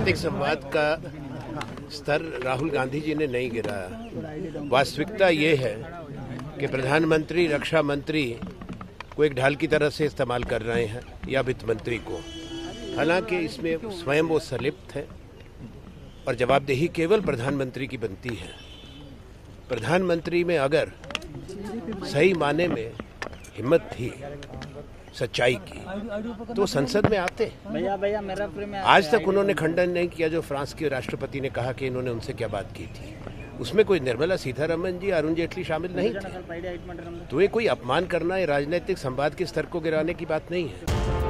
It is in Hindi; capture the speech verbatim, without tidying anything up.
राजनीतिक संवाद का स्तर राहुल गांधी जी ने नहीं गिराया। वास्तविकता ये है कि प्रधानमंत्री रक्षा मंत्री को एक ढाल की तरह से इस्तेमाल कर रहे हैं या वित्त मंत्री को। हालांकि इसमें स्वयं वो संलिप्त है और जवाबदेही केवल प्रधानमंत्री की बनती है। प्रधानमंत्री में अगर सही माने में हिम्मत थी सच्चाई की तो संसद में आते। भैया भैया मेरा प्रेम आज तक उन्होंने खंडन नहीं किया जो फ्रांस के राष्ट्रपति ने कहा कि इन्होंने उनसे क्या बात की थी। उसमें कोई निर्मला सीतारमण जी, अरुण जेटली शामिल नहीं थे। तो ये कोई अपमान करना, ये राजनीतिक संवाद के स्तर को गिराने की बात नहीं है।